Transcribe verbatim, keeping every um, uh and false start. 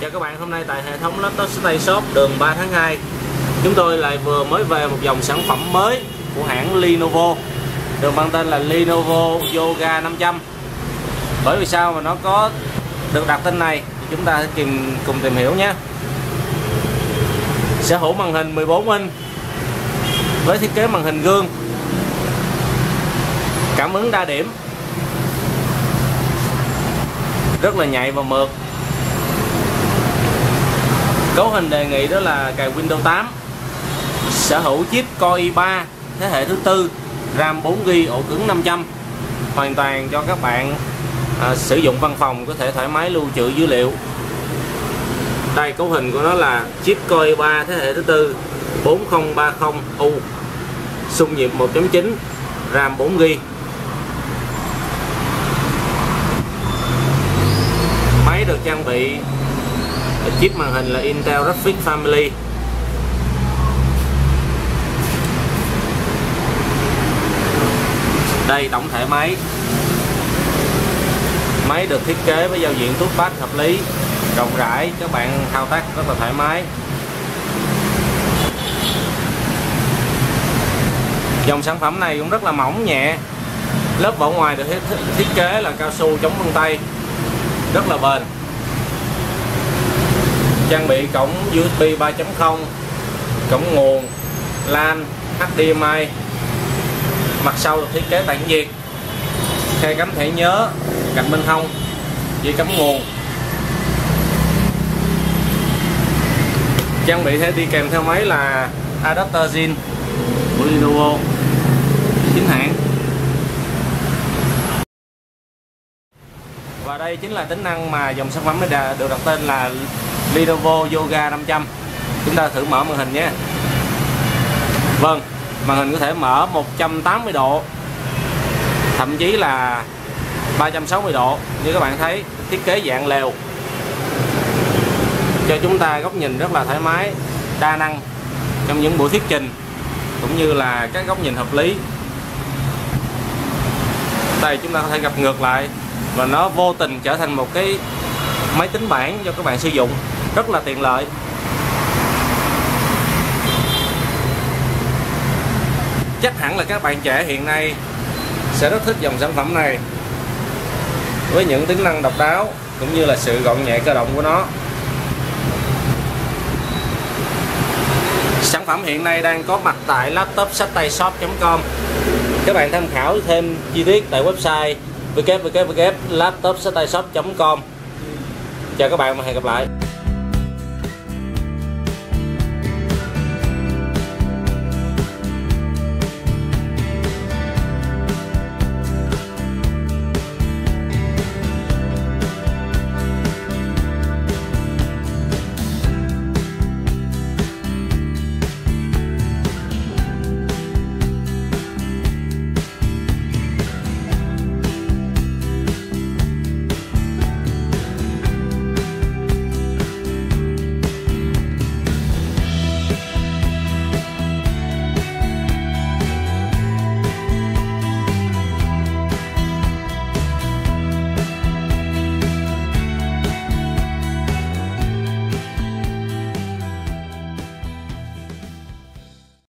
Chào các bạn, hôm nay tại hệ thống Laptop Stay Shop đường ba tháng hai, chúng tôi lại vừa mới về một dòng sản phẩm mới của hãng Lenovo, được mang tên là Lenovo Yoga năm trăm. Bởi vì sao mà nó có được đặt tên này thì chúng ta sẽ tìm, cùng tìm hiểu nhé. Sở hữu màn hình mười bốn inch với thiết kế màn hình gương, cảm ứng đa điểm, rất là nhạy và mượt. Cấu hình đề nghị đó là cài Windows tám, sở hữu chip Core i ba thế hệ thứ tư, RAM bốn gi bi, ổ cứng năm trăm, hoàn toàn cho các bạn à, sử dụng văn phòng có thể thoải mái lưu trữ dữ liệu. Đây, cấu hình của nó là chip Core i ba thế hệ thứ tư, bốn không ba không U, xung nhịp một chấm chín, RAM bốn gi bi. Máy được trang bị chip màn hình là Intel Graphics Family. Đây, tổng thể máy. Máy được thiết kế với giao diện touchpad hợp lý, rộng rãi, các bạn thao tác rất là thoải mái. Dòng sản phẩm này cũng rất là mỏng nhẹ. Lớp vỏ ngoài được thiết kế là cao su chống vân tay, rất là bền. Trang bị cổng u ét bê ba chấm không, cổng nguồn, LAN, hát đê em i. Mặt sau được thiết kế tản nhiệt, khe cắm thẻ nhớ cạnh bên hông, dây cắm nguồn. Trang bị sẽ đi kèm theo máy là adapter zin của Lenovo chính hãng. Và đây chính là tính năng mà dòng sản phẩm này được đặt tên là Lenovo Yoga năm trăm. Chúng ta thử mở màn hình nhé. Vâng, màn hình có thể mở một trăm tám mươi độ, thậm chí là ba trăm sáu mươi độ. Như các bạn thấy, thiết kế dạng lều cho chúng ta góc nhìn rất là thoải mái, đa năng trong những buổi thuyết trình cũng như là các góc nhìn hợp lý. Đây, chúng ta có thể gập ngược lại và nó vô tình trở thành một cái máy tính bảng cho các bạn sử dụng, rất là tiện lợi. Chắc hẳn là các bạn trẻ hiện nay sẽ rất thích dòng sản phẩm này với những tính năng độc đáo cũng như là sự gọn nhẹ cơ động của nó. Sản phẩm hiện nay đang có mặt tại laptop stay shop chấm com. Các bạn tham khảo thêm chi tiết tại website w w w chấm laptop stay shop chấm com. Chào các bạn và hẹn gặp lại.